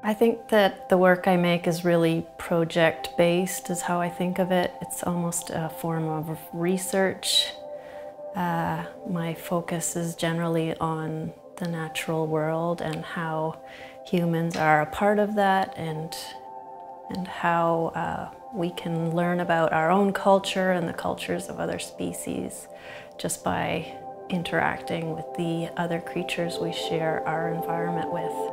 I think that the work I make is really project-based, is how I think of it. It's almost a form of research. My focus is generally on the natural world and how humans are a part of that, and how we can learn about our own culture and the cultures of other species just by interacting with the other creatures we share our environment with.